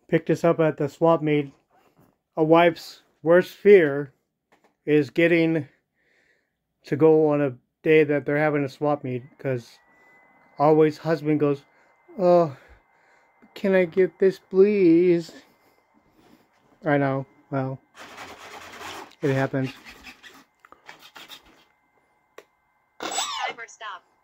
Picked this up at the swap meet. A wife's worst fear is getting to go on a day that they're having a swap meet, because always husband goes, "Oh, can I get this please?" I know, well, it happens. Timer stop.